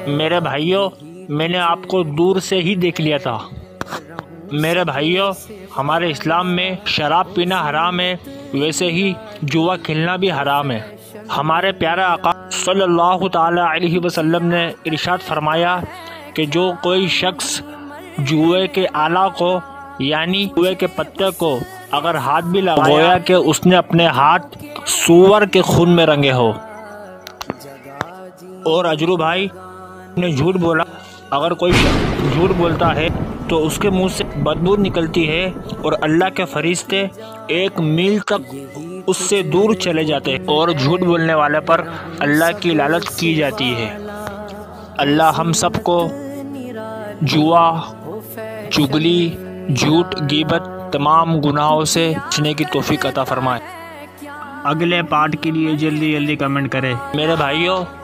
मेरे भाइयों, मैंने आपको दूर से ही देख लिया था। मेरे भाइयों, हमारे इस्लाम में शराब पीना हराम है, वैसे ही जुआ खेलना भी हराम है। हमारे प्यारे आका सल्लल्लाहु ताला अलैहि वसल्लम ने इरशाद फरमाया कि जो कोई शख्स जुए के आला को यानी जुए के पत्ते को अगर हाथ भी लगाया कि उसने अपने हाथ सूअर के खून में रंगे हो। और अजरू भाई ने झूठ बोला, अगर कोई झूठ बोलता है तो उसके मुंह से बदबू निकलती है और अल्लाह के फरिश्ते 1 मील तक उससे दूर चले जाते हैं और झूठ बोलने वाले पर अल्लाह की लानत की जाती है। अल्लाह हम सबको जुआ, चुगली, झूठ, गीबत तमाम गुनाहों से बचने की तौफीक अता फरमाए। अगले पार्ट के लिए जल्दी कमेंट करें। मेरे भाइयों,